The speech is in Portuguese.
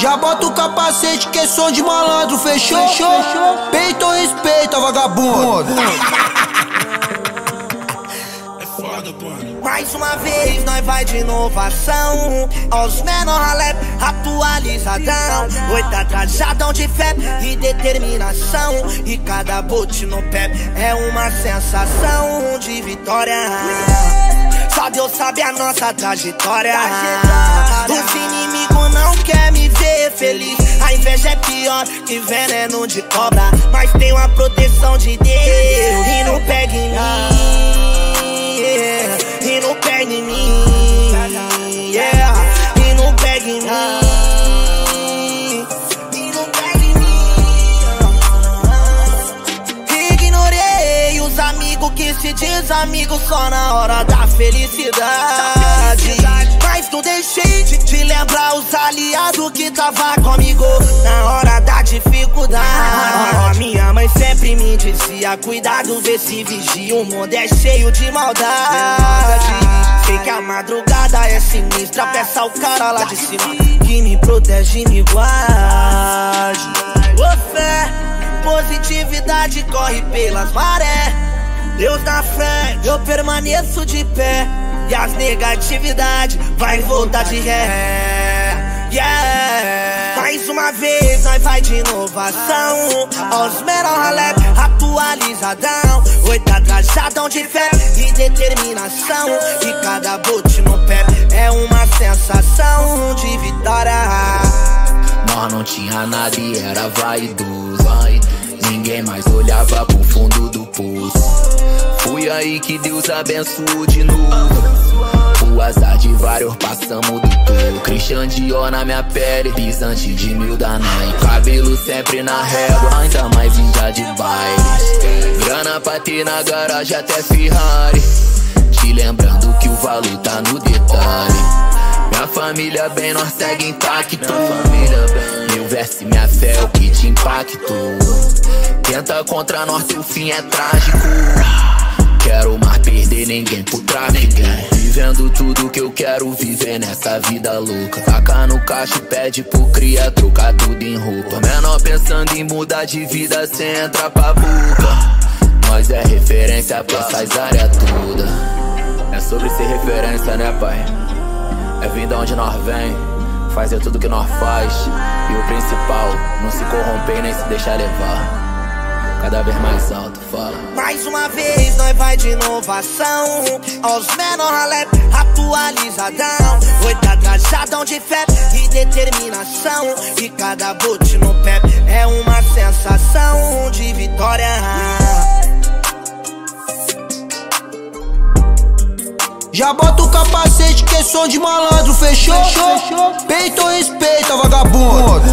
Já bota o capacete que é som de malandro, fechou? Peito ou respeita, vagabundo? Mais uma vez nós vai de inovação, aos menor rap, atualizadão. Oita trajadão de fé e determinação, e cada bote no pé é uma sensação de vitória. Só Deus sabe a nossa trajetória. Os inimigos não querem me ver feliz. A inveja é pior que veneno de cobra, mas tem uma proteção de Deus. E não pega em mim, e não pega em mim, yeah. E não pega em mim, e não pega em mim. Ignorei os amigos que se diz amigo só na hora da felicidade, mas não deixei de lembrar os aliados que tava comigo na hora da dificuldade. Minha mãe sempre me dizia: cuidado, vê se vigia, o mundo é cheio de maldade. Sei que a madrugada é sinistra, peça ao cara lá de cima que me protege e me guarde. Ô fé, positividade corre pelas marés. Deus na frente, eu permaneço de pé, e as negatividades vai voltar de ré, yeah. Mais uma vez nós vai de inovação, aos menor rap, atualizadão. Oita trajadão de fé e determinação, e cada bote no pé é uma sensação de vitória. Nós não tinha nada e era vaidoso, ninguém mais olhava pro fundo do poço. Fui aí que Deus abençoou de novo. O azar de vários passamos do todo. Christian Dior na minha pele, pisante de mil da Nike. Cabelo sempre na régua, ainda mais em já de bailes. Grana pra ter na garagem até Ferrari, te lembrando que o valor tá no detalhe. Minha família bem, nós segue intacto. Meu verso e minha fé é o que te impactou. Tenta contra nós, teu fim é trágico. Quero mais perder ninguém por tráfico. Vivendo tudo que eu quero viver nessa vida louca. Taca no caixa e pede pro cria trocar tudo em roupa. Menor pensando em mudar de vida sem entrar pra boca. Nós é referência pra essas áreas todas. É sobre ser referência, né, pai? É vir de onde nós vem, fazer tudo que nós faz. E o principal, não se corromper nem se deixar levar. Cada vez mais alto, fala. Mais uma vez nós vai de inovação, aos menor rap, atualizadão. Oita trajadão de fé e determinação, e cada bote no pé é uma sensação de vitória. Já bota o capacete que é som de malandro, fechou? Peito ou respeita, vagabundo?